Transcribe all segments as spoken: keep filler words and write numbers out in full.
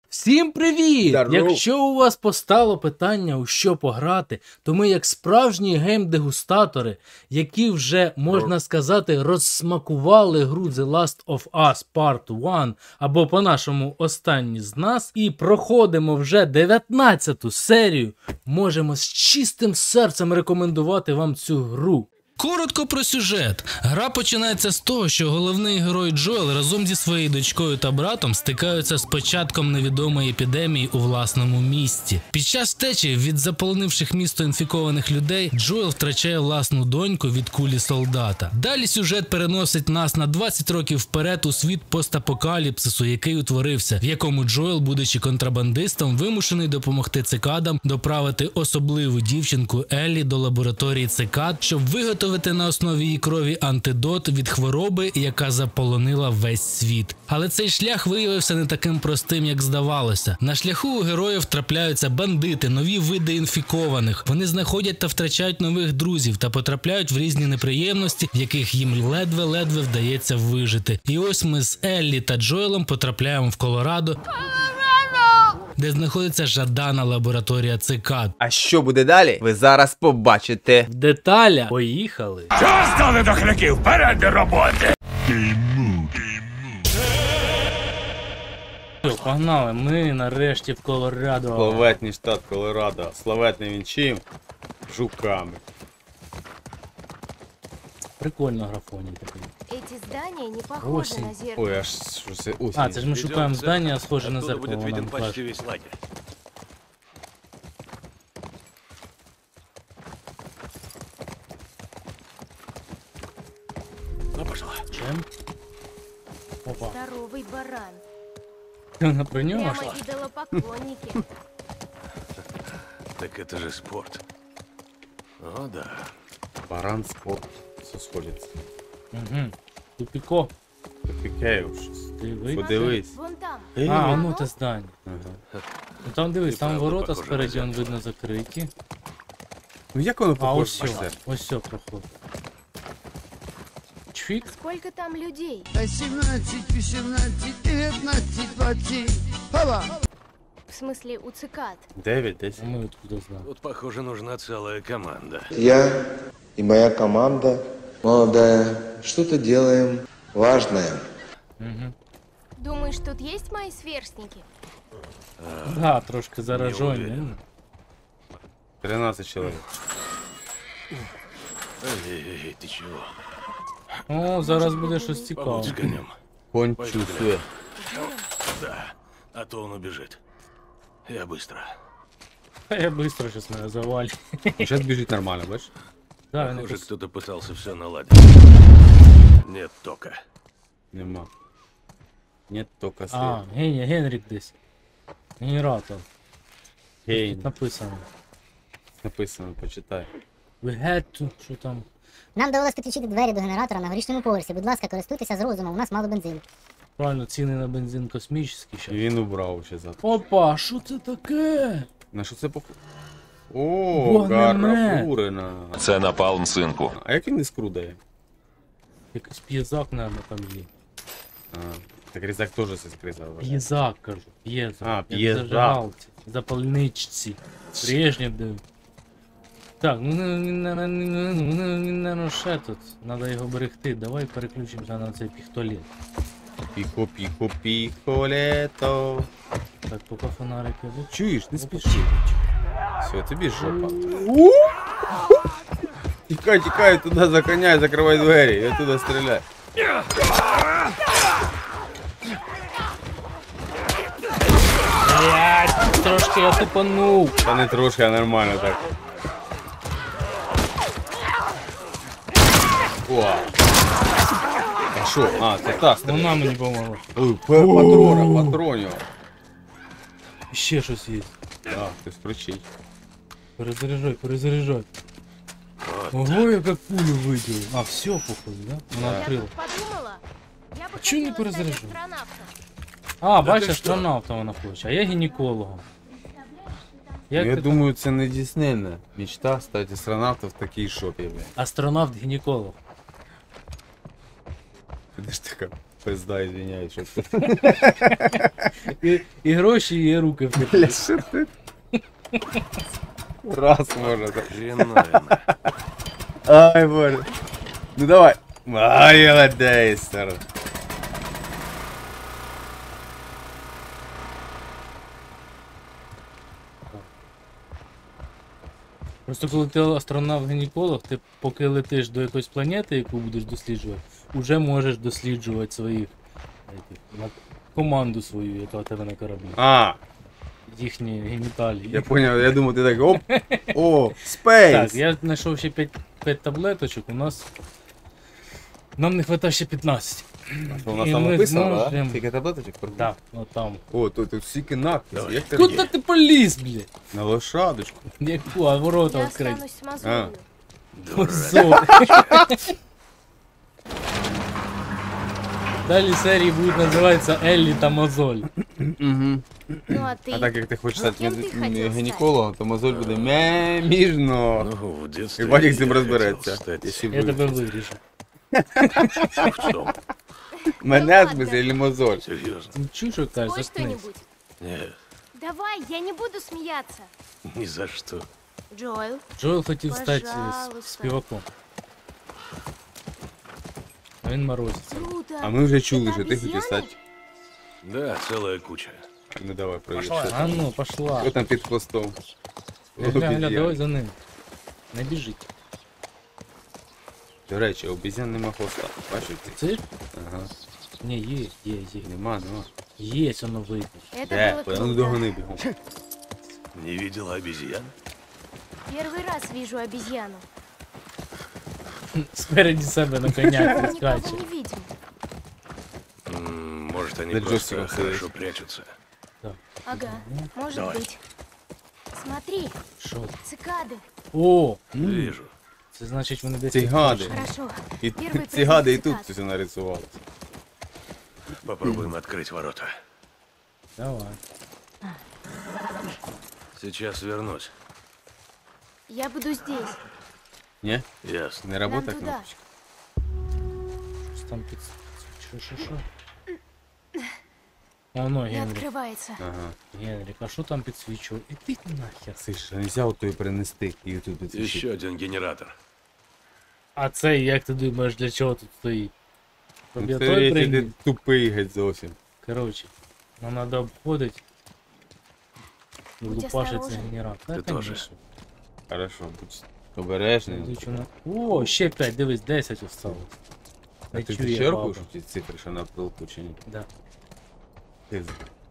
Всім привіт! Здоров. Якщо у вас постало питання, у що пограти, то ми як справжні гейм-дегустатори, які вже, можна сказати, розсмакували гру The Last of Us Part один, або по-нашому останні з нас, і проходимо вже дев'ятнадцяту серію, можемо з чистим серцем рекомендувати вам цю гру. Коротко про сюжет. Гра починається з того, що головний герой Джоел разом зі своєю дочкою та братом стикаються з початком невідомої епідемії у власному місті. Під час втечі від заполонивших місто інфікованих людей Джоел втрачає власну доньку від кулі солдата. Далі сюжет переносить нас на двадцять років вперед у світ постапокаліпсису, який утворився, в якому Джоел, будучи контрабандистом, вимушений допомогти цикадам доправити особливу дівчинку Еллі до лабораторії цикад, щоб виготовити на основі її крові антидот від хвороби, яка заполонила весь світ. Але цей шлях виявився не таким простим, як здавалося. На шляху у героїв трапляються бандити, нові види інфікованих. Вони знаходять та втрачають нових друзів та потрапляють в різні неприємності, в яких їм ледве-ледве вдається вижити. І ось ми з Еллі та Джоелом потрапляємо в Колорадо, де знаходиться жадана лабораторія цикад. А що буде далі, ви зараз побачите. В деталях поїхали. Що стали до хляків? Вперед до роботи! Все, погнали, ми нарешті в Колорадо. Славетний штат Колорадо. Славетний він чим? Жуками. Прикольно графоні такий. Эти здания не похожи Осень. на зеркало. Ой, аж що це осінь. А, це ж ми шукаємо здання, схоже на Оттуда зеркало. будет виден нам почти кажуть. весь лагерь. Ну, пошла. Чим? Опа. Здоровый баран. Вона про нього Прямо йшла? идолопоклонники. Так это же спорт. О, да. Баран спорт. Все сходиться. Угу. Тупіко. Пікею щось. Дивись. Подивись. Вон там. А, ну те здання. Ага. Ну там дивись, Ти там правда ворота похоже на спереді, он зеркало. видно закриті. Ну як воно А похоже ось на все, зеркало? ось все проход. Чфік. Сколько там людей? восемнадцать, восемнадцать, девятнадцать, двадцать. Опа! В смысле, у цикад. Дев'ять, десять. А ми откуда знаємо? Тут, похоже, нужна целая команда. Я и моя команда, молодая, что-то делаем важное. Угу. Думаешь, тут есть мои сверстники? Да, трошки заражені. уверен. тринадцять чоловік. Эй, ты чего? О, зараз буде щось цікаве. Побудь с конем. Конь Пойду чувствує. Да, а то он убежит. Я быстро. Та я швидко щас мене завалю. Зараз біжить нормально, бачиш? Да, він Похоже, якось... кто-то пытался все наладить. Нет тока. Нема. Нет, тільки А, світ. Геня, Генрік десь. Генератор. Гейн. Тут написано. Написано, почитай. We had to, що там? Нам довелось підключити двері до генератора на горішньому поверсі. Будь ласка, користуйтеся з розумом, у нас мало бензину. Правильно, ціни на бензин космічні І щас. він убрав ще за. Опа, що це таке? На що це похоже? О, Вогнемет. гарапурина. Це напалм, синку. А як він із дає? Якийсь п'єзак, мабуть, там є. А, так різак теж це скризав. П'єзак, кажу. П'єзак. А, Як п'єзак. зажигалці, запальничці. Брежнєв див. Так, ну не, не, не, не, не, не, не, ще тут. Надо його берегти. Давай переключимося на цей пістолет. Піхо, піхо, піхо, лето. Так, поки фонарики йдуть. Чуєш, не спіши. Все, тобі жопа. Тікай, тікай, туди за коня і закривай двері, я туди стріляю. Блять, трошки я тупанув. Та не трошки, а нормально так. О! А що? А, це та стріляє. Вона мені допомогла. Ой, п- патрона, патронів. Ще щось є. Так, ти скручить. Перезаряжай, перезаряжай. Ого, яка кулю виділи. А, все, походу, да? Вона Я відкрила. тут подумала. Я бы чё не хотела стать перезаряжу? астронавтом. А, ти бачиш, що? астронавта вона хоче, а я гінекологом. Як Я ти думаю, це не дійсненна мечта стати астронавтом в такій шопі, блядь. там? Астронавт-гінеколог. Ти ж така Пизда, извиняюсь, що ти. І, і гроші, і руки втекли. Бля, що ти? Раз може так. Хреновина. Ай, боже. Ну давай. Ай, молодець, сэр. Просто коли ти астронавт-гінеколог, ти поки летиш до якоїсь планети, яку будеш досліджувати, уже можеш досліджувати своїх етих, на команду свою, яка у тебе на кораблі. А, Їхні геніталії. я понял, я думав, ти так оп. О, Так, спейс. я знайшов ще п'ять таблеточок, у нас. Нам не вистачає ще п'ятнадцять. Що, у нас І там ми написано, да? зможем- Скільки таблеточок? Так, от там. О, тут, тут стільки надписів. Як ти Куда ти поліз, блядь? на лошадочку. Яку, а ворота Я відкрити. останусь с мозолью. Дурак. Все. Далі серії будуть називатися Еллі та Мозоль. Угу. Ну а ты? А так як ти хочеш стати Ким ти хотів стати? гінекологом, то мозоль буде меміжно. Ну, в детстве І Вадик з я ним хотел розбереться. стать Якщо Я тебе буде. виріжу. певцом. Мене в ладно. смысле, или мозоль? Серьезно? Ти чуєш, що кажеш? Спой Заткнись. что-нибудь. Нет, Давай, я не буду смеяться. ни за что. Джоэл, Джоел хотів стати с- Пожалуйста. співаком. А він морозиться. круто. А ми вже чули, Это що ти хотів обезьяны? стати. Да, целая куча. Ну давай, провір. А ну, пошла. Що там під хвостом? Гля, гля, Обезьян. давай за ним. Не біжить. До речі, обезьян нема хвоста. Бачиш ти? Це? Ага. Ні, є, є, є. Нема, нема. Є, воно вийде. Это Де? было А ну круто. догони бігом. Не видела обезьян? Первый раз вижу обезьяну. Спереді себе на коняку Никого скаче. не видим. М, Может, они Да просто Джойстиком хорошо сидишь. прячутся. Ага, может Давай. быть. Смотри, Що? цикады. О! Вижу. Це значить вони десь. Ці гади. Хорошо. І Первый ці гади і признак тут цикад. все нарисувалося. Попробуем открыть ворота. Давай. Сейчас вернусь. Я буду здесь. Ні? Ясно. Не Нам работа туда. кнопочка? Щось там під. Що, що, що? А воно, Не Генрі. открывается. Ага. Генрік, а що там підсвічував? Іди нахер. Слышь, а нельзя вот и принести і тут підсвічити? Еще один генератор. А цей, як ти думаєш, для чого тут стоїть? Ну, Тобі це той я прийняв? ти тупий геть зовсім. Короче, нам надо обходить і Будь лупашить цей осторожен. генератор. Ти Та, теж. конечно. Хорошо, будь обережний. Йдуть у нас- О, ще п'ять, дивись, десять осталось. А Не ти чує ще баба. рахуєш ці цифри, що на потолку чи ні? Да. Ти з-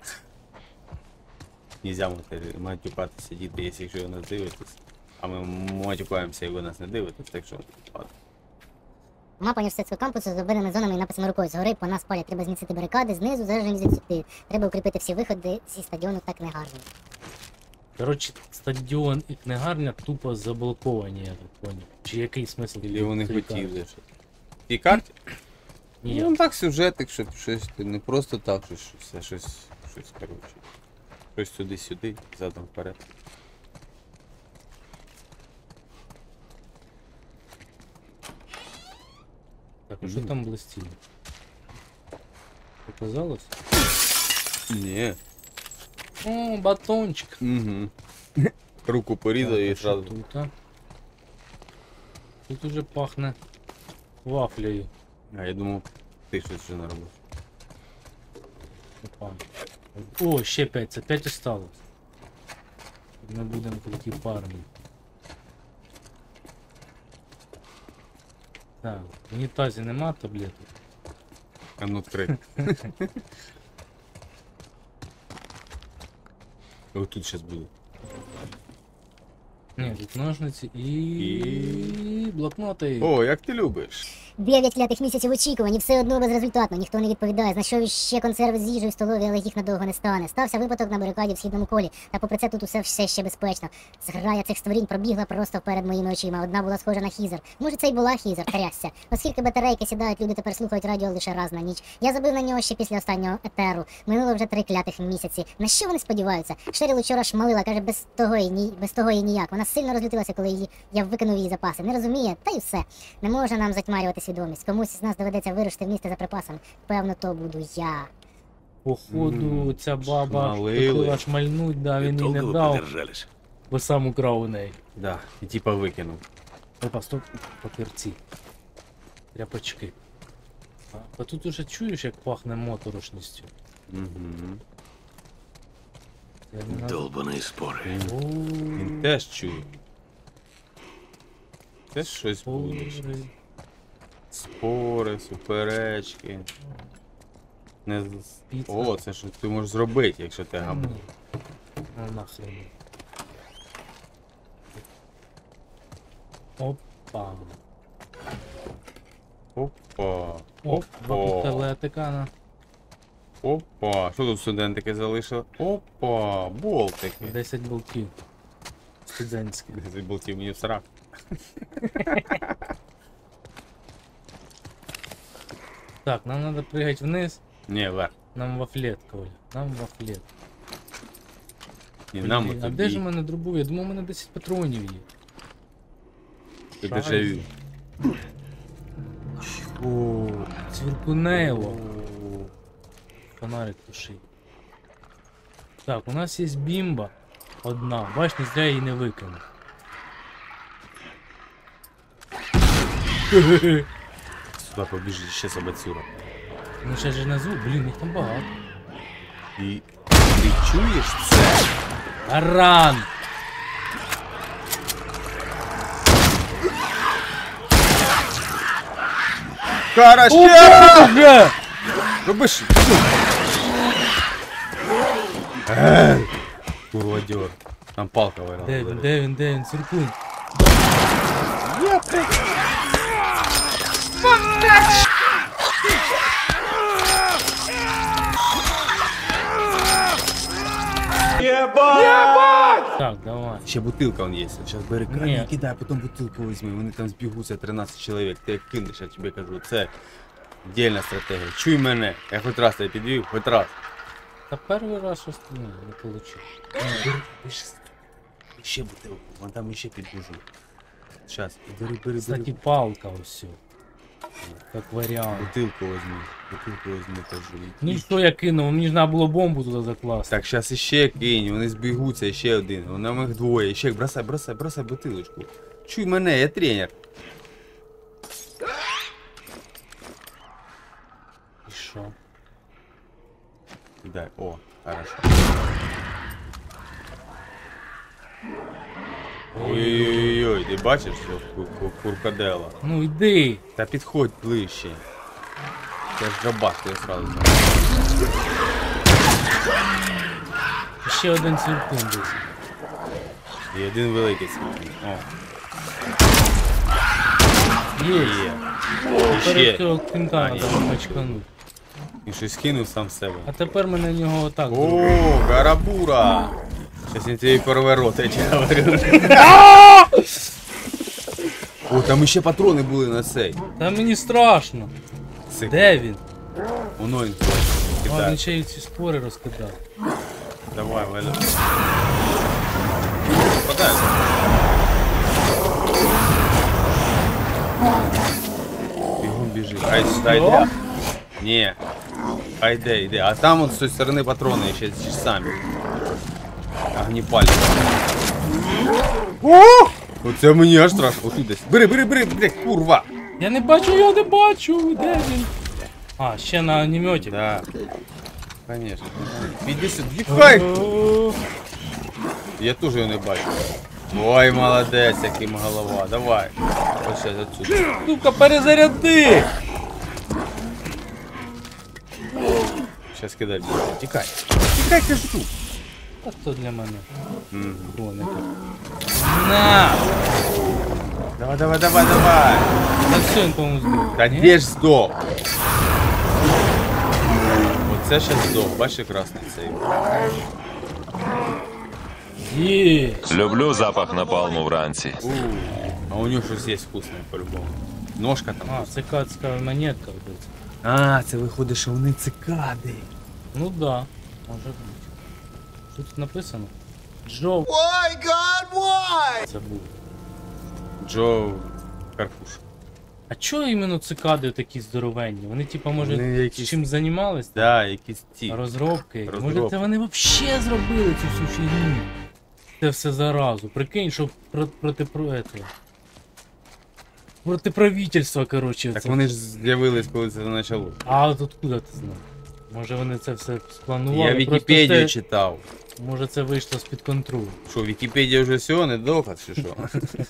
Нельзя мати- матюкатися діти, якщо ви нас дивитесь. А ми матюкаємося і ви нас не дивитесь, так що ладно. Мапа університетського кампусу з зробленими зонами і написами рукою. Згори по нас палять. Треба зміцнити барикади, знизу заражені сюди. Треба укріпити всі виходи зі стадіону та книгарні. Коротше, стадіон і книгарня тупо заблоковані, я так поняв. Чи який смисл? Или вони цієї хотіли карти? що. В тій карті? Ні, Ну так сюжетик, щоб щось не просто так, що щось, а щось, щось, коротше. Щось сюди-сюди, задом вперед. так, а що там блистіло? Показалось? Ні. О, батончик. Угу. Руку порізав Так, і а що сразу. тут, а? Тут уже пахне вафлею. А я думав, ти щось вже наробив. Опа. О, ще п'ять, це п'ять осталось. Ми будемо такі парні. Так, в унітазі нема таблеток. А ну відкрий. Ось тут зараз буде. Ні, тут ножниці і... І- блокноти. О, як ти любиш. Дев'ять клятих місяців очікувань і все одно безрезультатно. Ніхто не відповідає. Знайшов ще консерви з їжею в столові, але їх надовго не стане. Стався випадок на барикаді в східному колі. Та попри це тут усе все ще безпечно. Зграя цих створінь пробігла просто перед моїми очима. Одна була схожа на хізер. Може, це й була хізер, трясся. Оскільки батарейки сідають, люди тепер слухають радіо лише раз на ніч. Я забив на нього ще після останнього етеру. Минуло вже три клятих місяці. На що вони сподіваються? Шеріл учора шмалила, каже, без того і ні, без того і ніяк. Вона сильно розлютилася, коли її я викинув її запаси. Не розуміє, та й все. Не може нам затьмарювати свідомість. Комусь з нас доведеться вирушити в місто за припасами. Певно, то буду я. Походу, ця баба Шмалили. хотіла шмальнуть, да, И він їй долго не вы дав, продержались? бо сам украв у неї. Да. І типа викинув. Опа, стоп, папірці. Тряпочки. А, а тут уже чуєш, як пахне моторошністю. Угу. Я не наз- Долбаные споры. О, Він теж чує. Теж щось буде. спори. Спори, суперечки. Не... з- Піца. О, це що ти можеш зробити, якщо ти гамбу. Ну нахрен. Опа. Опа. О, два Опа. пістолетика на Опа. Що тут студентики залишили? Опа. Болтики. десять болтів. Студентські. десять болтів мені в срак. Так, нам надо прыгать вниз. Ні, вверх. Нам вафлет, Коля. Нам вафлет. І нам Блін, а тобі. де ж у мене дробові? Я думав, у мене десять патронів є. Ти Шайс. дежавю. О, цвіркунейло. Фонарик туши. Так, у нас є бімба. Одна. Бач, не зря її не викинув. Сюди побіжить ще собацюра. Ну ще ж на звук, блін, їх там багато. І ти чуєш це? Аран! Хорошо! Боже! Робиш! Курвадьор. Там палка Де виграла. він, де він, де він, цвіркунь. Так, давай. Ще бутилка он є. Зараз бери Ні. камінь, кидай, потім бутилку візьми. Вони там збігуться тринадцять чоловік. Ти як кинеш, я тобі кажу. Це дільна стратегія. Чуй мене. Я хоч раз тебе підвів, хоч раз. Та перший раз щось ну, не получив. Бери, бери ще- ще бутилку. Вон там ще підбіжу. Зараз, бери, бери, Кстати, бери. палка все. Как варіант. Бутилку возьми. Бутилку возьми, кажу. Ну і що я кинув? Мені ж треба було бомбу туди закласти. Так, зараз іще кинь, вони збігуться, ще один. Вона їх двоє. Ще бросай, бросай, бросай бутилочку. Чуй мене, я тренер. І що? Дай, о, хорошо. Ой-ой-ой, ти бачиш, що ку- ку- куркадела? Ну йди! Та підходь ближче. Це ж дробаш, ти одразу знаю. Ще один цвіркун десь. І один великий світ. О, Є! є. І Перед ще. цього кінта А, треба ні. мачкануть. І щось кинув сам в себе. А тепер ми на нього отак О, зробимо. гарабура! Сейчас я тебе порве рот, я тебе говорю. О, там ще патрони були на цей. Та мені страшно. Цих. Де він? Воно він А, він кидає. ще й ці спори розкидав. Давай, Валя. Подай. Бігом біжи. Хай сюди йде. Ні. Хай йде, йде. А там от з цієї сторони патрони ще ті ж самі. Огніпальні. О! Оце мені аж страшно. Отут десь. Бери, бери, бери, бери, курва. Я не бачу, я не бачу, де він? А, ще на огнеметі. Да. Конечно. Іди сюди. Хай! О, Я теж його не бачу. Ой, молодець, яким голова. Давай. Ось зараз отсюди. Сука, перезаряди! Зараз кидай. Тікай. Тікай, кажу. А що для мене? Мгм. Броника. На! Давай, давай, давай, давай. Та все, він, по-моєму, здох. Та Ні? де ж здох? Оце ще здох. Бачиш красний цей. Є! Люблю запах напалму вранці. У, а у нього щось є вкусне по-любому. Ножка там. А, це кацька монетка. Вдать. А, це виходить, що вони цикади. Ну да, може бути. Що тут написано? Джо. Why, God, why? Це був. Джо Карпуш. А чого іменно цикади такі здоровенні? Вони типа може Вони якісь- чим займались? Да, якісь ті. Розробки. Може Розробки. це вони взагалі зробили цю всю фігню? Це все заразу. Прикинь, що про- проти про этого. Проти правительства, коротше. Так це. вони ж з'явились, коли це почало. А от откуда ти знав? Може вони це все спланували? Я просто Вікіпедію це- читав. Може це вийшло з-під контролю. Що, Вікіпедія вже все, не доказ, чи що?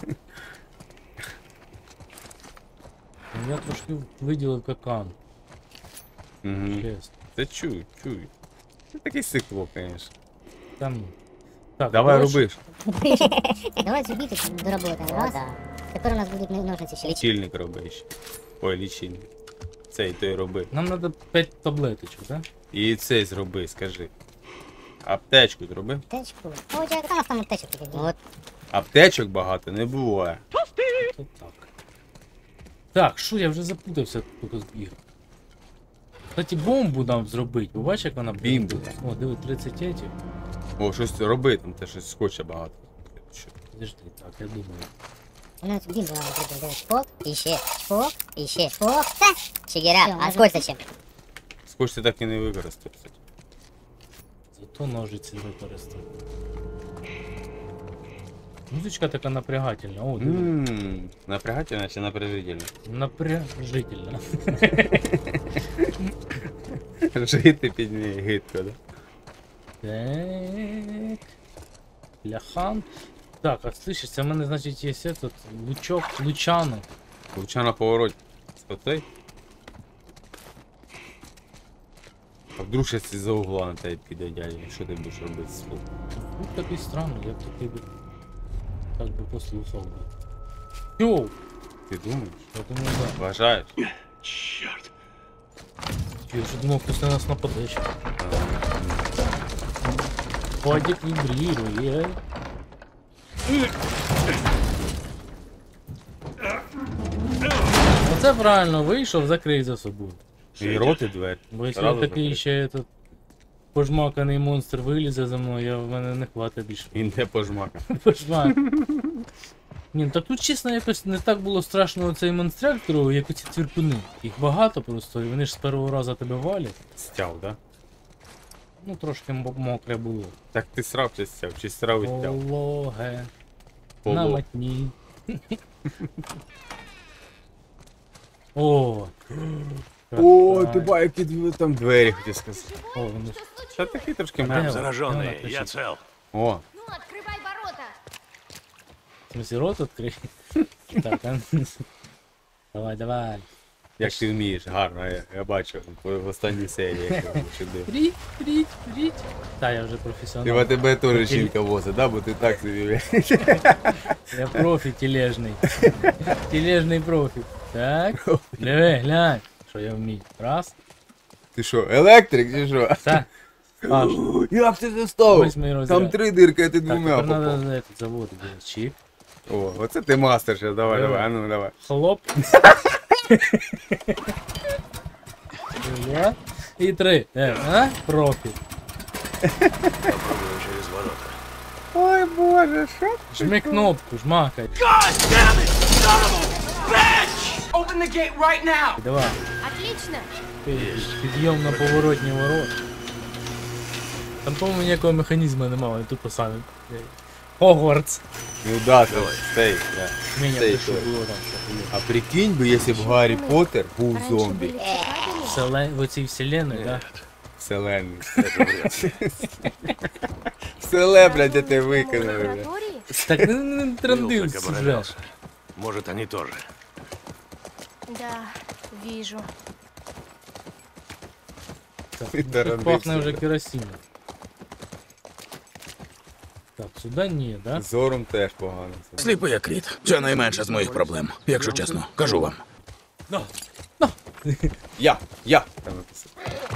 Ну, я трошки виділив какан, Мгм. чесно. Це чую, чую. Це такий сикло, звісно. Там. Так, Давай коротше, робиш. Давай цю біту доработаємо. Раз. Тепер у нас будуть ножниці ще. Лічильник роби ще. Ой, лічильник. Цей той роби. Нам треба п'ять таблеточок, так? І цей зроби, скажи. Аптечку зроби. Аптечку. О, я там там аптечок таки. От. Аптечок багато не буває. То так. Так, що я вже запутався, поки збіг. Кстати, бомбу нам зробити, бо бачиш, як вона Бімбу. О, диви, тридцять етів. О, щось роби, там те щось скотча багато. Що? Подожди, так, я думаю. У нас бімбу надо зробити. Диви. Шпок, і ще. Шпок, і ще. Шпок. Та. Чигера. А скотч зачем? Скотч ти так і не використав, кстати. Зато ножиці використав. Музичка така напрягательна. О, диви. Ммм, напрягательно чи напряжительно? Напряжительна. Жити під неї гидко, да? Так. Ляхан. Так, а слышиш, це в мене, значить, є этот лучок, лучано. Луча на повороті. Оцей? А вдруг щось із-за угла на тебе піде дядя, що ти будеш робити з слухом? Ну, такий странний, я б такий би, так би послухав би. Йоу! Ти думаєш? Я думаю, да. Вважаєш? Черт. Я вже думав, хтось на нас нападе ще. Подік вібрірує. Оце правильно вийшов, закрий за собою. І рот, і двері. Бо якщо Зразу такий закрий. ще этот пожмаканий монстр вилізе за мною, я в мене не хватить більше. Він не пожмака. Пожмак. Ні, ну так тут чесно якось не так було страшно оцей монстряк здоровий, як оці цвіркуни. Їх багато просто, і вони ж з першого разу тебе валять. Стяв, да? Ну трошки м- мокре було. Так ти срав чи стяв? Чи срав і стяв? Пологе. Поло. На матні. О! О, ти ба, які дві- там двері, хотів сказати. О, вони ж. Та такий трошки Де м'яко. вона? Де Зараженный, вона я кричить? цел. О, Ну, открывай ворота. В смысле, рот відкрий? Так, а? Давай, давай. як ти вмієш, гарно, я, я бачу в останній серії, як ти чудив. Пріть, пріть, пріть. Та, я вже Ти професіонал. в тебе теж жінка возить, да? Бо ти так собі. Я профі тележний. Тележний профі. Так. Диви, глянь, що я вмію. Раз. Ти що, електрик чи що? Так. Аж. Як ти це став? Восьмий розряд. Там три дирки, а ти Так, двома тепер треба попав. за этот завод делать. Чик. О, оце ти мастер ще, давай, Давай. давай, а ну давай. Хлоп. Два. І три. Е, а? Профі. Попробуем через ворота. Ой, боже, що? Жми кнопку, жмакай. Open the gate right now! Давай. Отлично. Підйом на поворотні ворот. Там, по-моєму, ніякого механізму немає, вони тупо самі. Хогвартс. Ну да, це стей, да. Мене Стей, те, що той. було там, що було. А прикинь би, якщо б Гаррі Поттер був Раньше зомбі. были цикады. Вселен... В оцій вселенной, да? Вселенний. Это вряд ли. Вселе, блядь, я тебе В викинули, блядь. лаборатории? Так не, не Вилл трандив так сюжет. оборонялся. Может, они тоже. Да, вижу. Так, Ти ну, тарандив тут пахне вже себе. керосином. Так, сюди ні, да? Зором теж погано. Сліпий як кріт. Це найменша з моїх проблем, якщо чесно. Кажу вам. Я, я. Там написано.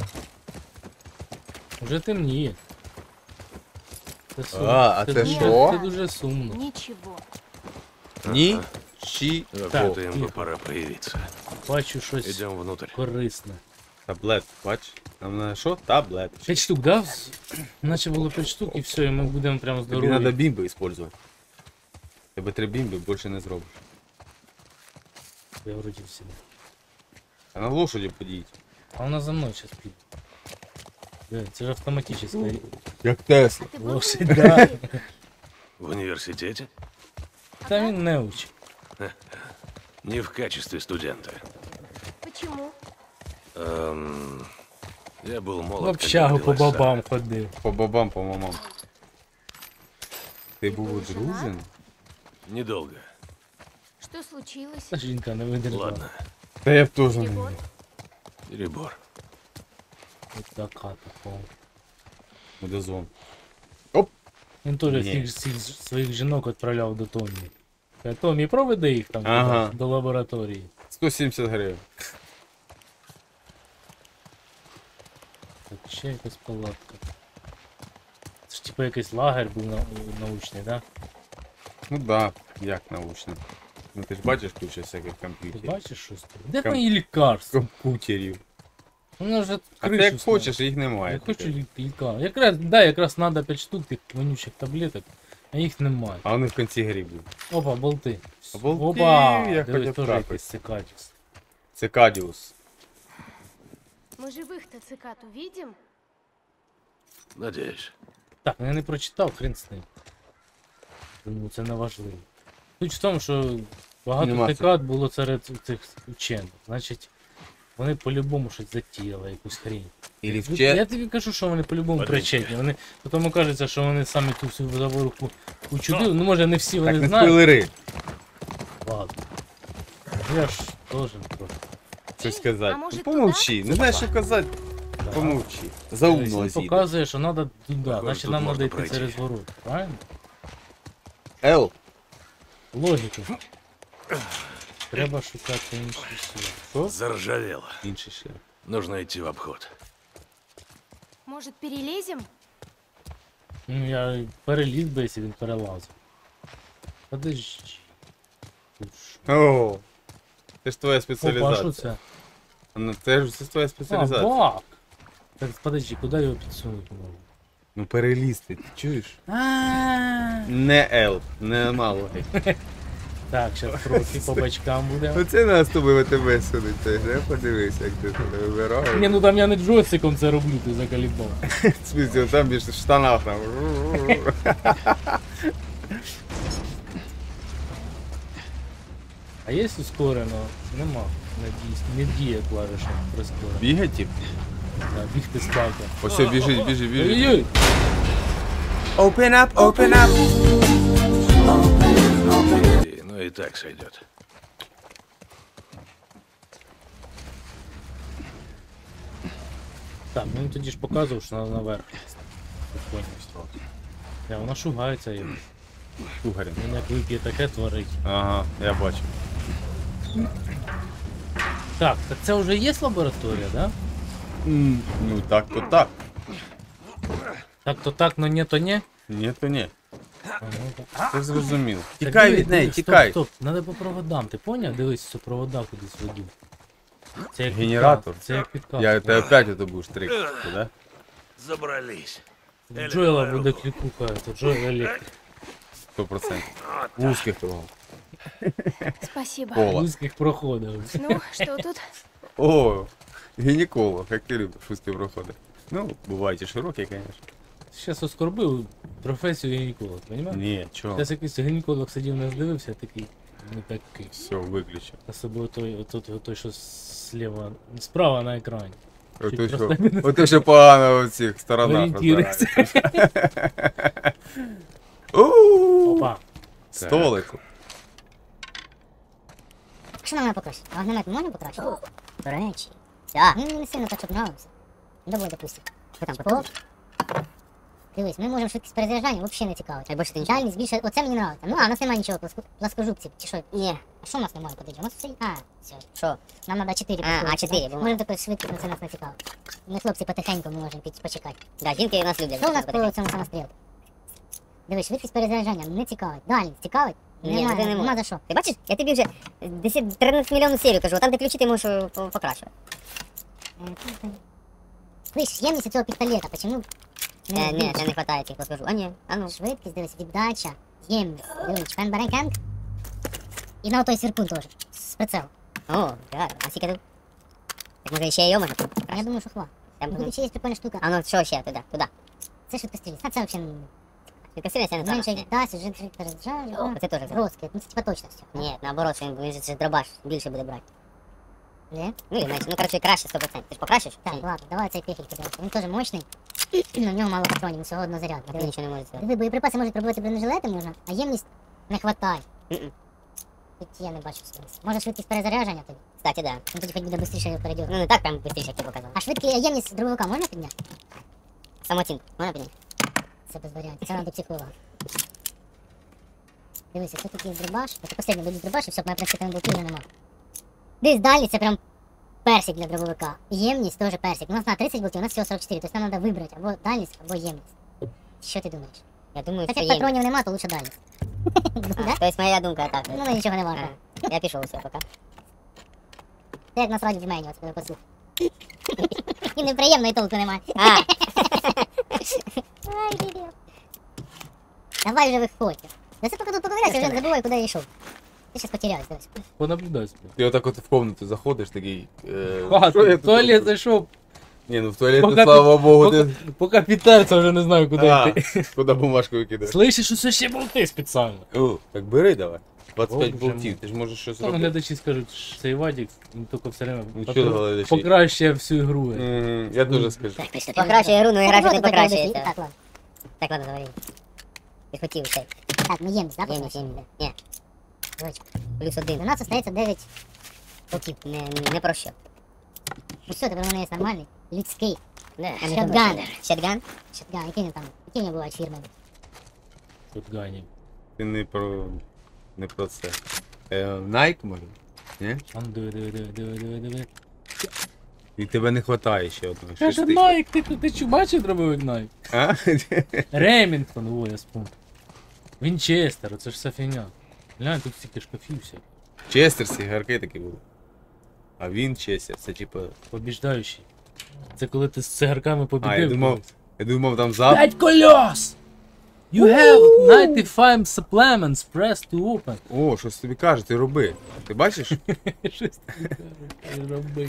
Вже темніє. Це сумно. А, а це дуже- що? Це дуже сумно. Ничего. Ні, чи, Вообще-то им тихо. бы пора появиться. Бачу щось Идем внутрь. корисне. таблет, бач? Там на що? Таблет. П'ять штук, да? Наче було п'ять штук і все, і ми будемо прям Тобі треба здорові. бімби використовувати. Тебе три бімби більше не зробиш. Я вроді всі. А на лошаді подіть. А вона за мною зараз піде. Да, це ж автоматично. Як Тесла. Ты был? Лошадь, да. В университете? Та він не учить. Не в качестве студента. Почему? Эм, я был В молод, когда общагу по родилась Сара. бабам ходив. По бабам, по мамам. Ти був одружений? Недолго. Что случилось? Та жінка не видержала. Ладно, Та я б теж не Егор? був. перебор. Ось така такого. Мудазон. Він теж Ні. всіх, всіх своїх жінок відправляв до Томі. Каже, Томі, проведи їх там Ага. туди, до лабораторії. сто сімдесят гривень. Так, ще якась палатка. Це ж типу якийсь лагерь був на, научний, да? Ну да, як научно. Ну ти ж бачиш куча всяких Ти комп'ютерів. бачиш щось? Де Ком- мої лікарства? Комп'ютерів. Вона вже А ти кришу як сняла. хочеш, їх немає. Я хочу тепер. лі- лікарства. Якраз, да, якраз треба п'ять штук тих вонючих таблеток, а їх немає. А вони в кінці гри будуть. Опа, болти. А болти, Опа! я Дивись, хотів теж трапити. якийсь цикадіс. Це Кадіус. Мы живых-то цикад увидим? Надеюсь. Так, ну я не прочитав, хрен з ним. Тому це не важливо. Суть в тому, що багато Нема цикад було серед цих учених. Значить, вони по-любому щось затіяли, якусь хрінь. Ілі Ну, вче... Я тобі кажу, що вони по-любому Подожди. причетні. Вони, тому кажеться, що вони самі ту всю заворуху учудили. Ну може не всі Так вони не знають. спойлери. Ладно. Я ж теж трохи. Щось А сказати. може Ну, помовчи, не знаєш, що казати. Да. Помовчи. Тобто Заумно він з'їде. показує, що треба туди, Похоже, значить тут нам можна треба йти пройти. через ворот, правильно? Ел. Логіка. Треба шукати інші сили. Що? Заржавело. Інший шлях. Нужно идти в обход. Может, перелезем? Ну я переліз би, якщо він перелазив. Подожди. Тут що? О, це ж твоя Опа, а що спеціалізація. це? Ну, це ж це твоя А, спеціалізація. бак! Так, подожди, куди його підсунути можна? Ну перелізти, ти чуєш? А. Не Ел, нема логіки. Так, зараз трохи по бачкам буде. Оце нас з тобою в тебе судить, ти ж, подивись, як ти туди Ні, вибираєш. ну там я не джойстиком це роблю, ти закалібав. В смысле, там більше в штанах там. А є ускорено? Нема. Надіюсь, не діє клавіша прискорено. Бігать, тип? Да, бігти з бака. Ось все, біжить, біжить, біжить. Ой-ой! Open up, open up. И- ну и так сойдет. Так, ну він тоді ж показував, що треба наверх. Спокійно. Я, вона шугається його. Шугарин. Він як вип'є таке творить. Ага, я бачу. Так, так це вже є лабораторія, да? Ну так, то так. Так то так, но ні, то ні. Ні, то ні. А, ну, так. Ти зрозуміло. Так Тікай диви, від неї, диви, тікай. Стоп, стоп, надо по проводам, ти поняв? Дивись, що провода кудись ведуть. Це як Генератор? підказ, Це як підказ. Я это опять это будешь трикати, да? Забрались. Джоела буде клікуха, це Джоел електрик. Сто процентов. Узких того. Спасибо. Пола. Узких проходів. Ну, что тут? О, гінеколог, як ти любиш узкі проходи. Ну, бувають і широкі, конечно. Зараз оскорбив професію гінеколог, розумієш? Ні, чого? Зараз якийсь гінеколог сидів, не здивився, такий, не такий. Все, виключив. Особливо той, отут, той, що слева, справа на екрані. Чуть Ото що, просто не ото що погано в цих сторонах орієнтирується. розбирається. Ууу, Опа. столику. Що нам треба покращити? Вогнемет можна покращити? До речі. Так. Ну, не сильно так, щоб нравився. Ну, давай, допустим. Що там, поток? Дивись, ми можемо швидкість перезаряджання, взагалі не цікаво. А більше ти дальність більше, оце мені нравиться. Ну, а у нас немає нічого, пласко... пласкожубців, чи що? Ні. А що у нас немає, подивіться? У нас все... А, все. Що? Нам треба чотири. А, а чотири, бо можемо такої швидкість, але це нас не цікаво. Ми, хлопці, потихеньку ми можемо під... почекати. Да, жінки нас люблять. Що у нас по цьому самострілу? Дивись, швидкість перезаряджання не цікавить. Дальність цікавить? Ні, Немає, це не нема можна. за що. Ти бачиш, я тобі вже десять тринадцять мільйонів серію кажу, а там де ключі ти можеш е, по- покращувати. Слышь, ємність цього пістолета, почему? Е, ні, це не хватає цих розкажу. А ні, а ну. Швидкість, дивись, віддача, ємність, дивись, чпен барекенд. І на отой сіркун теж, з прицелу. О, гарно. А скільки тут? Так може ще й його можна? Я думаю, що хва. Я Ну, б- тут ще є прикольна штука. А ну що ще туди? Туди. Це швидкострільність. А це взагалі Швидкострільність я не знаю. менше дасть, вже швидко розжарює. О, це теж. Розкид. Ну це типа точності. Ні, наоборот, що він, він же це дробаш більше буде брати. Ні? Ну і менше, ну коротше краще сто відсотків. Ти ж покращиш? Так, ладно, давай цей піхель подивимося. Він теж мощний. На нього мало патронів, він всього однозарядний. А ти нічого не можеш зробити. Диви, боєприпаси можуть пробувати бронежилети можна, а ємність не хватає. Мгм. Тут я не бачу сенсу. Може швидкість перезарядження тоді? Кстати, да. Ну тоді хоч буде швидше перейдет. Ну не так прям быстріше, як ти показав. А швидкість ємність дробовика можна підняти? Самооцінку можна підняти? Це без варіантів. Це треба психолога. Дивися, тут тут є дробаш. Це последній буде дробаш, і все, моя принципі болтів вже нема. Дивись, далі це прям персик для дробовика. Ємність теж персик. У нас на тридцять болтів, у нас всього сорок чотири. Тобто нам треба вибрати або дальність, або ємність. Що ти думаєш? Я думаю, Так що як є. патронів нема, то лучше дальність. Да? Тобто моя думка так. Ну, ну нічого не важно. Я пішов усе поки. Це як нас радять вменювати, коли послух. І неприємної толку немає. А, Ай, дебіл. Давай вже виходь. Да це поки тут поковиряйся, вже забувай, куди я йшов. Ти щас потеряюсь, дивись. Понаблюдай собі. Ти отак от в комнату заходиш, такий. Е, А, що я в тут туалет роблю? зайшов. Ні, ну в туалет, Поки слава пі- Богу, поки- ти. Поки підтерся, вже не знаю, куди А, йти. куди бумажку викидаєш? Слышиш, що ще болти спеціально. О, так бери давай. двадцять п'ять О, боже болтів, мой. ти ж можеш щось Там робити. глядачі скажуть, що цей Вадік, він тільки все время Ну, потр- чого глядачі? покращує всю ігру. Мгм, Я теж скажу. покращує гру, ну і графік не Так, покращується. Так, ладно. Так, ладно, говори. Ти хотів ще. Так, ми ємність, да, Ємність, послухай? ємність. Ні, Двоєчка. плюс У один. нас остається дев'ять болтів. Не, не про що. Ну все, тепер у мене є нормальний, людський. Да. Шотган. Шотган? Шотган, який він там, які в нього бувають фірми? Тут гані. Ти не про. не про це. Е, Nike, може? Ні? А ну диви, диви, диви, диви, диви, диви. І тебе не вистачає ще одного. Каже, шести. Найк, ти, ти чу, бачив дробовик Найк? А? Ремінгтон, о, я спомнив. Вінчестер, оце ж вся фігня. Глянь, тут стільки шкафів всіх. Честер, сигарки такі були. А він Честер, це типу. Побіждаючий. Це коли ти з цигарками побідив. А, я думав, колись. я думав там запах. П'ять кольос! You have ninety-five supplements, press to open. О, щось тобі каже, ти роби. Ти бачиш? Щось тобі каже, роби.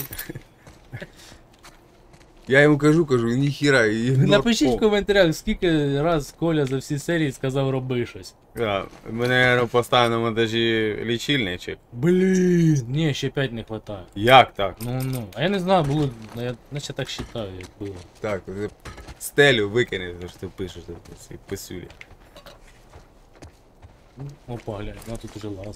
Я йому кажу, кажу, ніхіра. І ігнор Напишіть в пов. коментарях, скільки раз Коля за всі серії сказав роби щось. Да, мене наверно, поставив на монтажі лічильничок. Блін, ні, ще п'ять не хватає. Як так? Ну ну. А я не знаю, було. ну, Я наче так вважаю, як було. Так, ти стелю викине, то що ти пишеш тут ці писюлі. Опа, глянь, ну тут уже лаз.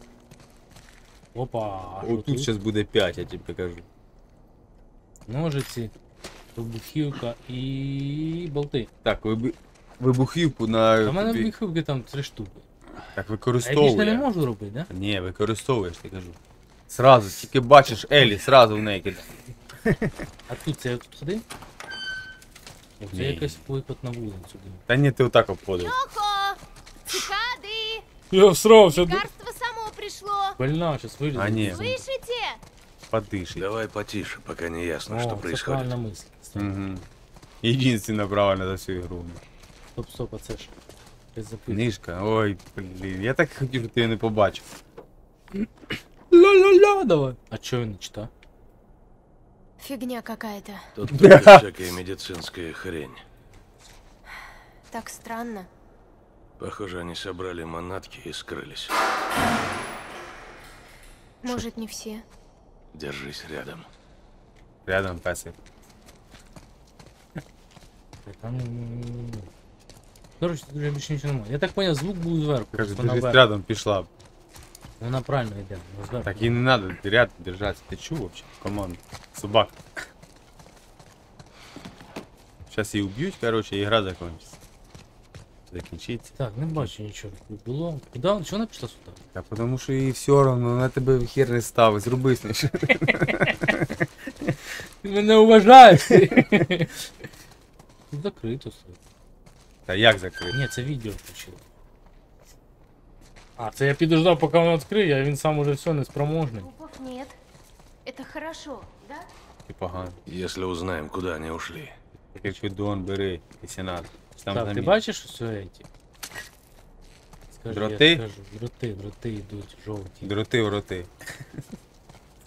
Опа, а що О, тут зараз буде п'ять, я тобі кажу. Ножиці, вибухівка і болти. Так, виби... вибухівку на. А в мене тобі- вибухівки там три штуки. Так А я використовує. більше не можу робити, да? Ні, використовуєш, ти кажу. Сразу, тільки бачиш Елі, сразу в неї кидай. А тут це я тут ходив? Це Ні. якась випад на вулицю. дивись. Та ні, ти отак обходив. Охо! Цикады! Я всрався. Лекарство само пришло! Больна, сейчас вылезу. А, ні. Слышите? Подишь. Давай потише, пока не ясно, что О, це происходит. правильна мисль. Угу. Единственно правильно за всю ігру. Стоп, стоп, а це ж. Я запитую. Книжка, ой, блін, я так хотів, щоб ти її не побачив. Ля-ля-ля, давай. А чо він не читав? Фигня какая-то. Тут только всякая медицинская хрень. Так странно. Похоже, они собрали манатки и скрылись. Может, не все. Держись рядом. Рядом песик. Там... Короче, тут вже більше нічого немає. Я так понял, звук був зверху. Каже, тобто ти вона ж вверх. рядом пішла. Вона правильно йде. вона зверху. Так і не надо ряд держаться. Ти чув вообще? Команду. Собак. Сейчас її уб'ють, короче, і гра закончиться. Закінчиться. Так, не бачу нічого. Було. Куди? Чого вона пішла сюди? А потому що їй все одно, вона тебе в хер не ставить. Зроби з нею. Ти мене уважаєш. Закрито все. Та як закрити? Ні, це відео включило. А, це я підождав, поки воно відкриє, а він сам уже все неспроможний. Трупов нет. Это хорошо, да? Ти погано. Если узнаем, куда они ушли. Кирпідон бери, якщо надо. Там Так, ти замін. бачиш усе эти? Скажи, Дроти? я скажу. Дроти, дроти йдуть, жовті. Дроти в роти.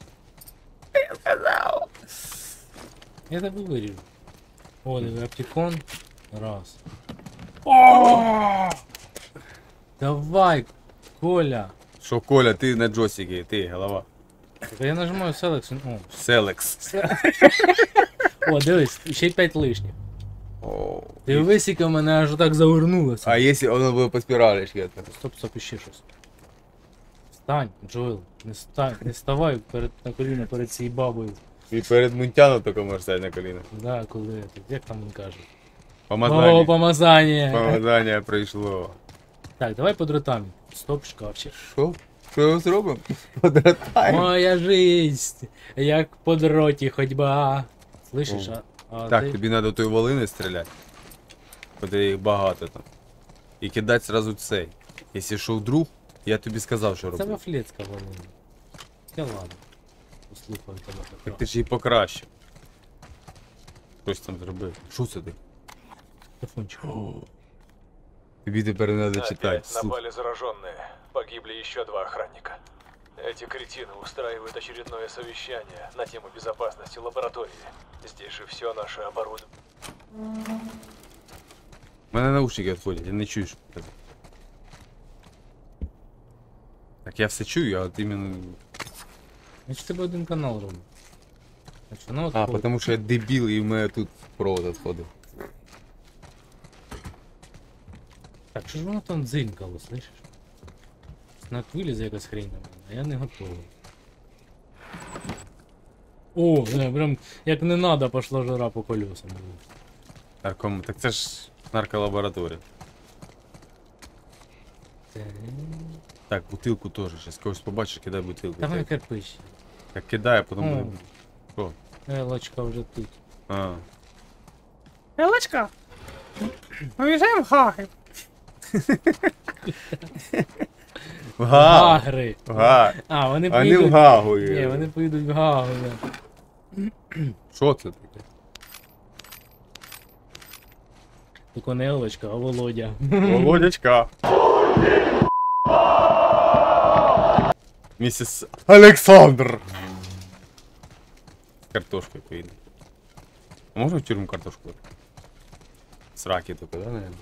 Я тебе виріжу. О, диви, аптекон. Раз. О! Давай, Коля. Що, Коля, ти на джойстикі, ти, голова. Так, я нажимаю Селекс. О, Селекс. О, дивись, ще й п'ять лишніх. О, Ти висіка мене аж так завернулося. а якщо воно буде по спіралі шкета? Стоп, стоп, іще щось. Встань, Джоел. Не стань, не ставай перед, на коліна перед цією бабою. І перед Мунтяном тільки можеш стати на коліна. Да, коли, як там він каже? Помазання. О, помазання. Помазання прийшло. Так, давай по дротам. Стоп, шкафчик. Що? Що його зробимо? Подратаємо. Моя жизнь, як по дроті ходьба. Слышиш, а? а Так, ти... тобі треба тої волини стріляти. Бо ти їх багато там. І кидати сразу цей. Якщо що вдруг, я тобі сказав, що Це робити. вафлецька волина. Та ладно. Послухаю тебе. Так ти ж її покращив. Хтось там зробив. Що це ти? Телефончик. Тобі тепер не треба читати. Опять напали зараженные. Погибли еще два охранника. Эти кретины устраивают очередное совещание на тему безопасности лаборатории. Здесь же все наше оборудование. У мене наушники відходять, я не чую, що казати. Так я все чую, а от іменно... Значить тебе один канал робить. Значить, воно А, відходить. тому що я дебіл і в мене тут провод відходив. Так, що ж воно там дзинькало, слышиш? На вилізе якась хрень на мене, а я не готовий. О, не, прям як не надо пошла жара по колесам. Нарком... Так це ж нарколабораторія. Так, бутилку теж. Зараз когось побачиш, кидай бутилку. Давай Так, кирпич. так кидай, а потім О. буде. Що? Елочка вже тут. А. Елочка! Поїжджаємо в Хаги. В Гагу. Гагри. В Гагу. А, вони Вони поїдуть... в Гагу є. Ні, вони поїдуть в Гагу, да. Що це таке? Тільки не Елочка, а Володя. Володячка. Місіс Олександр. З картошкою поїде. А можна в тюрму картошку? Сраки тільки, да, наверное?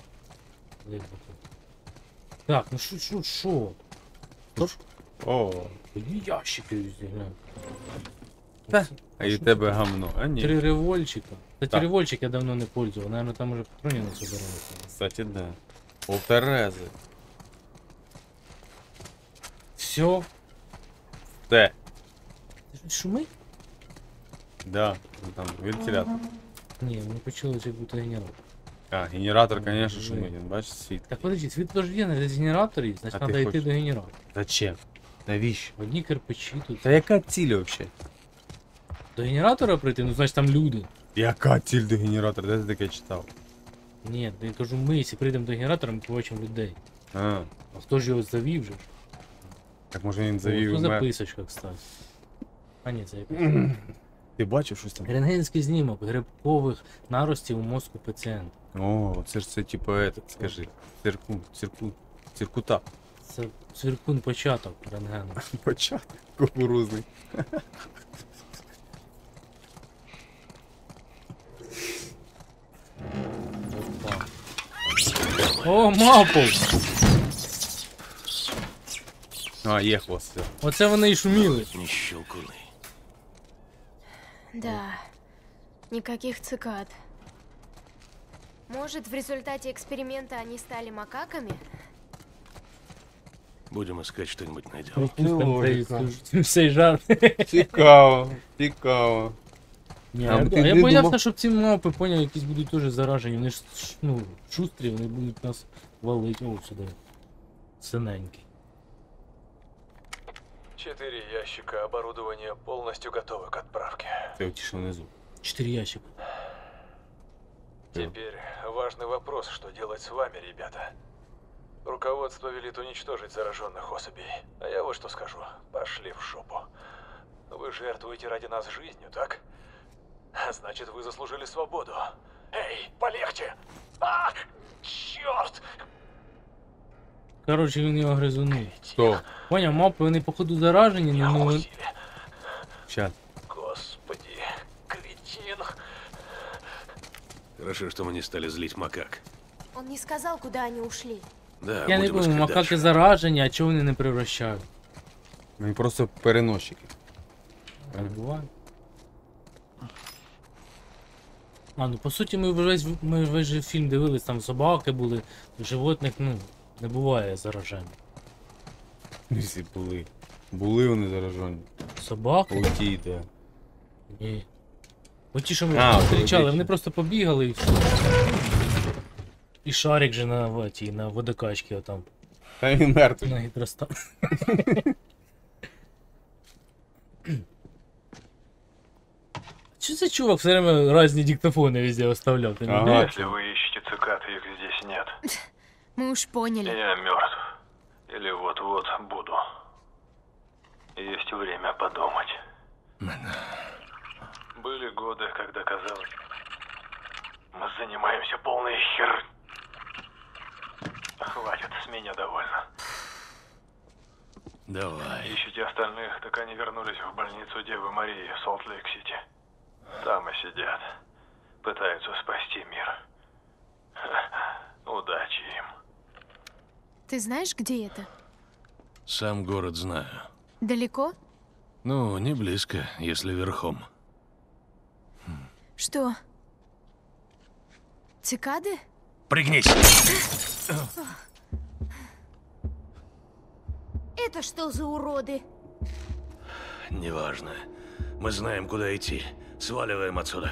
Так, ну шо, шо, шо? О, Одні ящики везде, глянь. Та, а і тебе гамно, а ні. Три револьчика. Кстати, Так. револьчик я давно не пользовал. Наверное, там уже патроны насобиралось. Кстати, да. Полторези. Все. Те. Ты шумы? Да, ну там вентилятор. Не, мне почулось, как будто генератор. А, генератор, конечно, шумить, він, бачиш, світ. Так подожди, світ теж є, на генераторі, значить А ти треба йти хочеш? до генератора. Зачем? Навіщо? Одні кирпичі тут. Та яка ціль вообще? До генератора прийти, ну значить там люди. Яка ціль до генератора? Де ти таке читав? Ні, я кажу, ми, якщо прийдемо до генератора, ми побачимо людей. А, А хто ж його завів же? ж? так може він О, завів тут мер. записочка, кстати. А ні, це якось. Ти бачив щось там? Рентгенський знімок грибкових наростів у мозку пацієнта. О, це ж це типу этот, скажи. Циркун, циркун, циркута. Це цвіркун початок рентгену. Початок кукурузний. О, мапу! А, є хвост, все. Оце вони і шуміли. Не щелкуны. Да, никаких цикад. Может, в результате эксперимента они стали макаками? Будем искать что-нибудь найдем. Припустимо, цей жарт. Цікаво, цікаво. Ні, А, я, ти а я не боявся, думав? що ці мапи, поняв, якісь будуть теж заражені. Вони ж ну, шустрі, вони будуть нас валити. О, сюди. Синенький. Четыре ящика оборудования полностью готовы к отправке. Це тише внизу. Чотири ящика. Теперь важный вопрос, что делать с вами, ребята. Руководство велит уничтожить зараженных особей. А я вот что скажу. Пошли в шопу. Вы жертвуете ради нас жизнью, так? Значит, вы заслужили свободу. Эй, полегче! А, черт! Коротше, він його гризунув. Хто? Поняв, мапи, вони походу заражені, Я ну... усилие. Щас. Господи, кретин. Хорошо, что мы не стали злить макак. Он не сказал, куда они ушли. Да, Я не будем пам'ятаю, искать макаки дальше. заражені, а чого вони не превращають? Вони просто переносчики. Так буває. А, ну по суті ми весь, ми весь же фільм дивились, там собаки були, животних, ну, не буває заражень. Всі були. Були вони заражені. Собаки? Оті, так. Ні. Оті, що ми А, зустрічали, оті. вони просто побігали і все. І шарик же на, в, ті, на водокачці отам. Та він мертвий. На гідростан. Что за чувак все время разные диктофоны везде оставлял? Ты не Ага. знаешь? Если вы ищете цикад, их здесь нет. Мы уж поняли. Я мертв. Или вот-вот буду. Есть время подумать. Были годы, когда казалось, мы занимаемся полной хер... Хватит, с меня довольно. Давай. Ищите остальных, так они вернулись в больницу Девы Марии в Солт-Лейк-Сити. Там и сидят. Пытаются спасти мир. Удачи им. Ты знаешь, где это? Сам город знаю. Далеко? Ну, не близко, если верхом. Что? Цикады? Пригнись! Это что за уроды? Неважно. Мы знаем, куда идти. Сваливаем отсюда.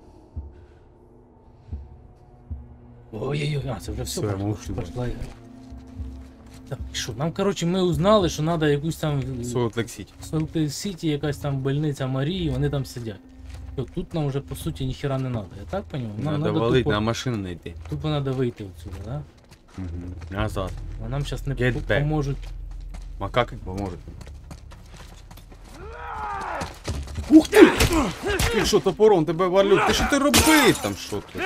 Ой-ой-ой, а, це вже все, Все, я пошла, мовчу, пошла ігра. Так, і що, нам, коротше, ми узнали, що треба якусь там... Солт-Лейк-Сіті. Солт-Лейк-Сіті, якась там больниця Марії, вони там сидять. Все, тут нам вже, по суті, ніхера не треба, я так поняв? Нам Надо надо валить, тупо, на машину не йти. тупо треба вийти отсюда, да? Угу. Назад. А нам зараз не Get по- back. поможуть. Макаки поможуть. Ух ти! Ти що, топором тебе валю? Ти що ти робив там, що ти?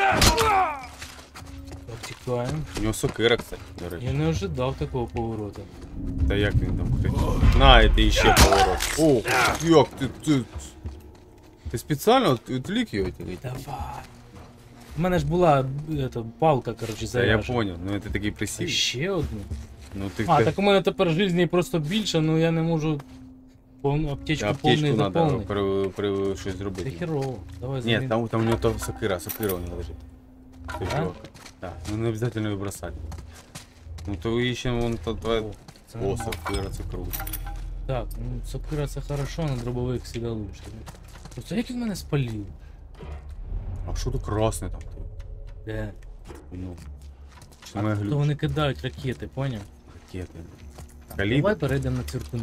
Втікаємо. У нього сокира, кстати, до речі. Я не ожидав такого повороту. Та як він там кричить? На, і ти ще поворот. О, як ти, ти... Ти спеціально от- відвлік його? Ти? Давай. У мене ж була ета, палка, коротше, Та я заряджена. понял, ну ти такий присів. Ще одну. Ну ти А, ти- так у мене тепер житті просто більше, ну я не можу повну аптечку, аптечку повний треба заповнити. при, при, щось Це зробити. херово. Давай Ні, замін. там, там у нього то сокира, сокира у нього лежить. Той Да? чувак. Так, ну не обов'язково його бросати. Ну то іщемо вон то твоє... Це О, нормально. сокира, це круто. Так, ну сокира це хорошо, на дробовик всегда лучше. Просто як він мене спалив? А що тут красне там? Де? Ну. Чи А моя то глюч? вони кидають ракети, поняв? Ракети. Давай Калібр? перейдемо на циркуна.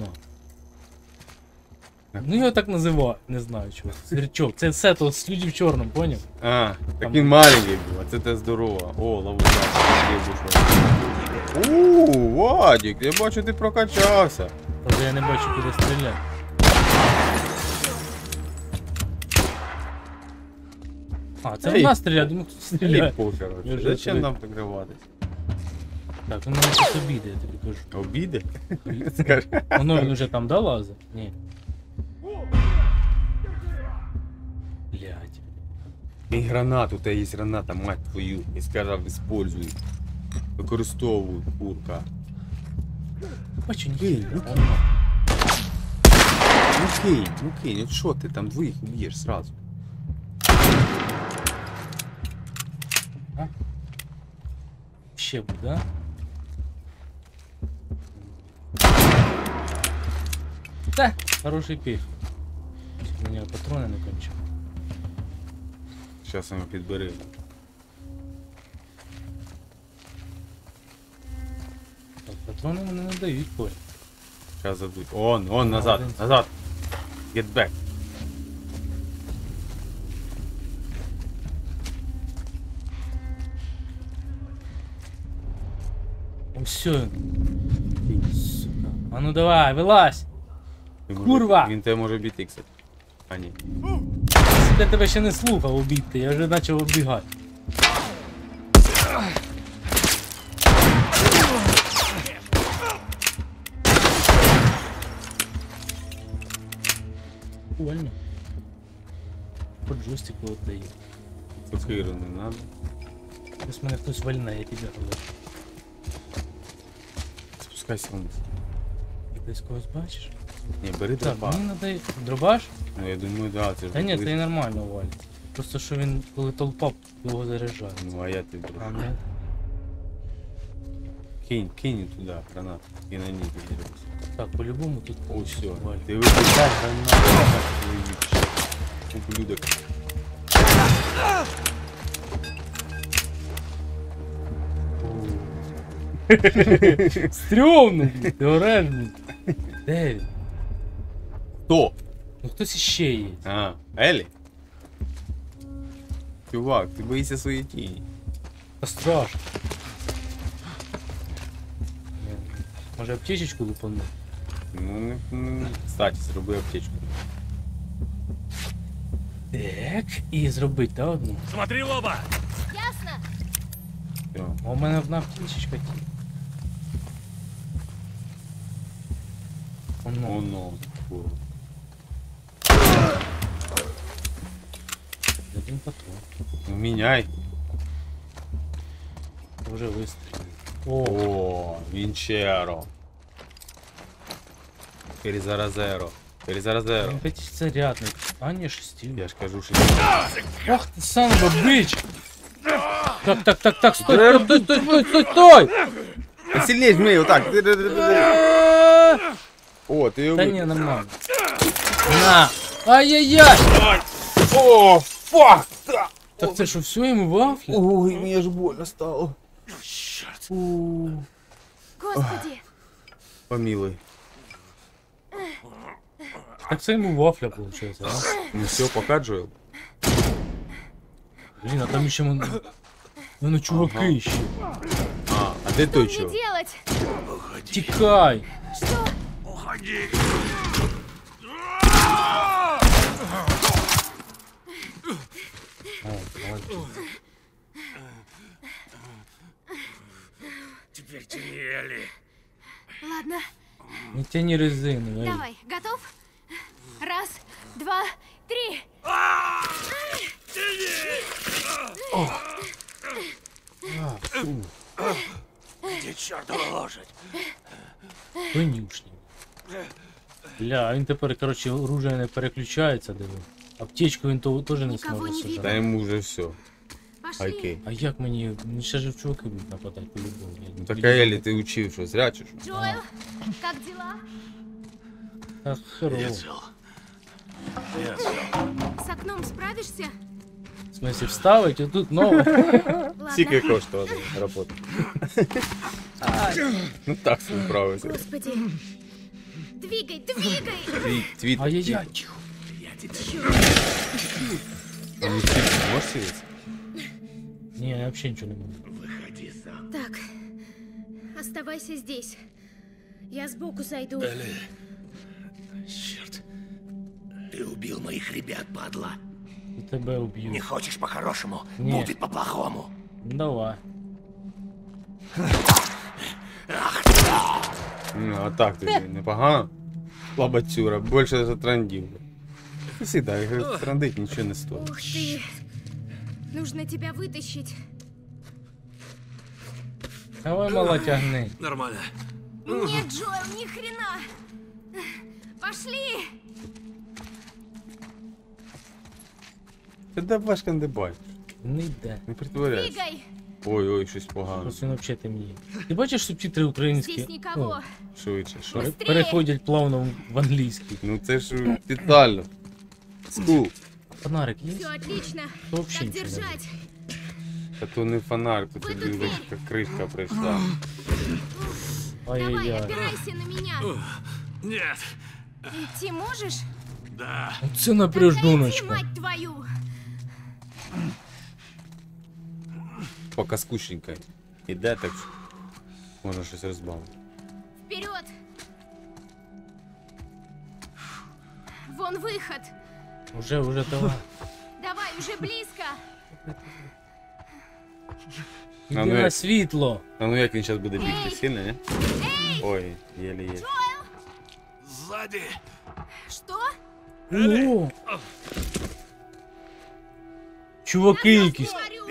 Ну його так називають, не знаю чого. Сверчок. Це все то з люди в чорному, поняв? А, так Там- він маленький був, а це те здорово. О, ловушка. Ууу, Вадік, я бачу, ти прокачався. Тобто я не бачу, куди стріляти. А, це Ей, в нас стріляє, думаю, хто стріляє. Ліпо, коротше. Я вже Зачем привик. нам прикриватись? Так, він мене щось обіде, я тобі кажу. Обіди? Скажи. Воно він уже там, да, лазить? Ні. Блядь. І гранат, у тебе є граната, мать твою. І сказав, используй. Використовуй, курка. Бачу, Кинь, ніхера. ну Ну кинь, ну кинь, от що ти там двоїх уб'єш сразу. Ще буде, да? Да, хороший пив. У мене патрони не кончили. Зараз його підбери. Так, патрони мене не дають, Коль. Зараз задуть. Он, он, назад, один. назад. Get back. О, все. Сука. А ну давай, вилазь! Він Курва! може- Він тебе може бити, кстати. А ні. Я тебе ще не слухав обійти, я вже почав оббігати. Прикольно. Под джойстику отдає. Сокиру не надо. Ось мене хтось вальне, я тебе говорю. Спускайся вниз. Ти десь когось бачиш? Ні, бери Так, дробаш. мені надо... Дробаш? Ну я думаю, да, це ж Та ні, близько. це і нормально валить. Просто що він, коли толпа, його заряджає. Ну а я ти дробаш. А, ні. Кинь, кинь туди гранату. І на ній підірвався. Так, по-любому тут О, все. валить. Ти випускай гранату. Ублюдок. Стрьомно, ти ореш, блін. Де він? Хто? Ну хтось іще є. А, Елі? Чувак, ти боїшся своєї тіні. Та страшно. Може аптечечку лупану? Ну, не, не. Кстати, зроби аптечку. Так, і зробити, та одну. Смотри в оба! Ясно? Все. А у мене одна аптечечка ті. Оно. Оно. Курва. Один патрон. Ну, міняй. Вже вистрілив. О, О, Вінчеро. Перезаразеро. Перезаразеро. він п'ятизарядний. А не шестів. Я ж кажу, що... Ах ти сам бич! Так, так, так, так, стой, стой, стой, стой, стой, стой, стой! Ти сильніше жми, отак. О, ти його... Та ні, нормально. На! Ай-яй-яй! О, фак! Так це що, все йому вафля? Ой, мені ж больно стало. Господи! Помилуй. Так це йому вафля, виходить, а? Ну все, пока, Джоэл. Блін, а там ще мене... Ну, чуваки Ага. ще. А, а де той Что чувак? мне делать? Тікай! Что? Уходи! О, молодець. Теперь тяни. Ладно, Не тяни резину, ей. давай, готов? Раз, два, три. Где чертова лошадь? Конюшні. Бля, а він тепер, коротше, оружие не переключається, диви. Аптечку він то теж не Нікого зможе не собрати. Та йому вже все. Пошли. Окей. А як мені? Мені ще ж в чуваки будуть нападати по-любому. Я Ну не так а піду. Елі, ти учив, що зря чи що? Джоэл, как дела? Та херово. Я цел. Я цел. С окном справишься? В смысле, вставить, а тут нове. Скільки Ладно. коштувала робота? Ну так собі справився. Господи. Двигай, двигай! Твій, твій, Ай-яй-яй. А не ти можеш сидіти? Ні, я взагалі нічого не можу. Так, оставайся здесь. Я сбоку зайду. Элли. Черт. Ты убил моих ребят, падла. І тебе уб'ю. Не хочешь по-хорошему, Не. будет по-плохому. Ну, давай. Ну, а так тобі непогано. Слабацюра, більше затрандів. Всегда, я трандить нічого не стоїть. Ух ты. Нужно тебя вытащить. Давай, мала, тягни. Нормально. Нет, Джоэл, ни хрена. Пошли. Та давай ж не бачиш. Не йде. Не притворяйся. Двигай. Ой, ой, щось погано. Просто він взагалі темніє. Ти бачиш субтитри українські? Здесь никого. О, Швидше, що? пере- переходять плавно в англійський. Ну це ж детально. Скул. Фонарик є? Все отлично. Вообще Так ничего не держать. Та то не фонарик, то В эту тобі дверь. як кришка прийшла. Давай, Ай-яй-яй. опирайся на меня. Нет. Идти можешь? Да. Це Тогда иди, напряждуночка. мать твою. Поки скучненько. Іде так. Можна щось розбавити. Вперед. Вон выход. Уже, уже давай. Давай, уже близко. Іди А ну на як- світло. А ну як він зараз буде бігти Ей! сильно, не? Ой, єлі-єлі. Сзади. Что? О! Чуваки якісь.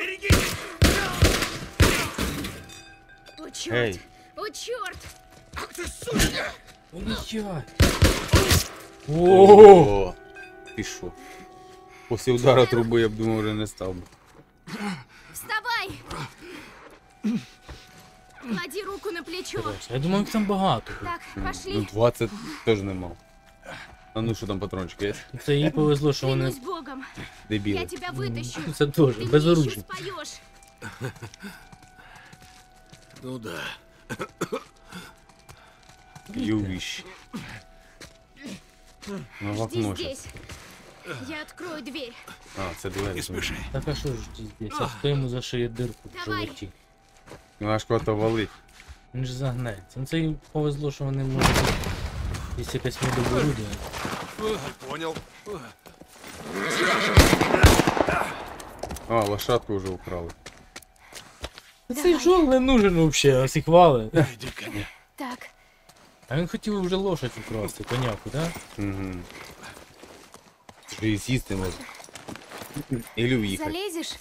О, черт! Эй. О, черт! Ой-ой. О, О, ти що? Після удара труби я б думав, вже не став би. Вставай! Клади руку на плечо. я думаю, їх там багато. Так, Ну, пошли. двадцять теж не мав. А ну що там патрончик є? Це їй повезло, що вони Клянусь Богом, Дебіли. я тебя вытащу. це теж Ты мне безоружні. еще споешь. Ну да. Ювіщ. Ну, в Жди окно щас. здесь. Я открою дверь. А, це двері. Не спеши. Так а що ж здесь? А хто йому зашиє дирку в Давай. животі? Ну аж кого-то валить. Він ж загнеться. Ну це їм повезло, що вони можуть. Є якась медоборудя. Понял. А, лошадку вже украли. Цей Джоел не нужен взагалі, а всі хвали. Иди ко мне. Так, А він хотів вже лошадь украсти, коняку, так? Угу. Вже і з'їсти може. Ілі уїхати. залезешь?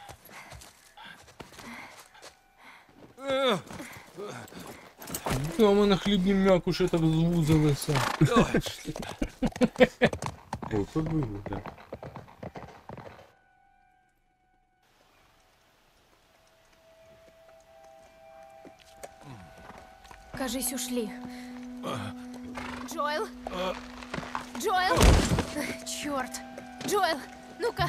А у мене хлібні м'якуші так звузилися. Ой, побили, да. Кажись, ушли. Джоэл? Джоэл? Черт! Джоэл, ну-ка!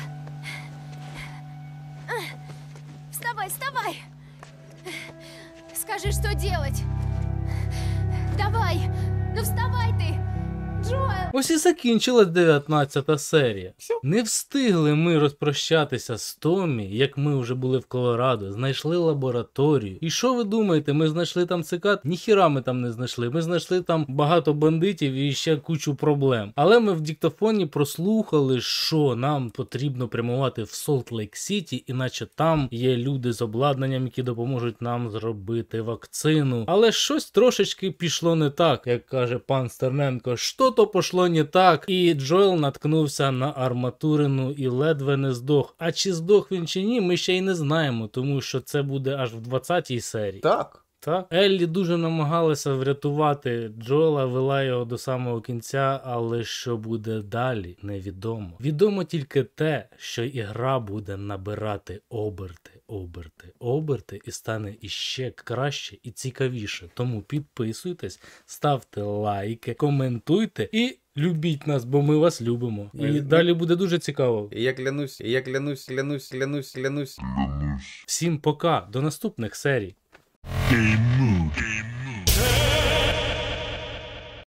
Вставай, вставай! Скажи, что делать! Давай! Ну вставай ты! Джоэл! Ось і закінчилась дев'ятнадцята серія. Не встигли ми розпрощатися з Томмі, як ми вже були в Колорадо, знайшли лабораторію. І що ви думаєте, ми знайшли там цикад? Ніхіра ми там не знайшли. Ми знайшли там багато бандитів і ще кучу проблем. Але ми в диктофоні прослухали, що нам потрібно прямувати в Солт-Лейк-Сіті, іначе там є люди з обладнанням, які допоможуть нам зробити вакцину. Але щось трошечки пішло не так, як каже пан Стерненко. Що-то пошло не так, і Джоел наткнувся на арматурину і ледве не здох. А чи здох він чи ні, ми ще й не знаємо, тому що це буде аж в двадцятій серії. Так. Так. Еллі дуже намагалася врятувати Джоела, вела його до самого кінця, але що буде далі, невідомо. Відомо тільки те, що ігра буде набирати оберти, оберти, оберти і стане іще краще і цікавіше. Тому підписуйтесь, ставте лайки, коментуйте і любіть нас, бо ми вас любимо. І Ми- далі буде дуже цікаво. І я клянусь, і я клянусь, клянусь, клянусь, клянусь. Всім пока, до наступних серій. Game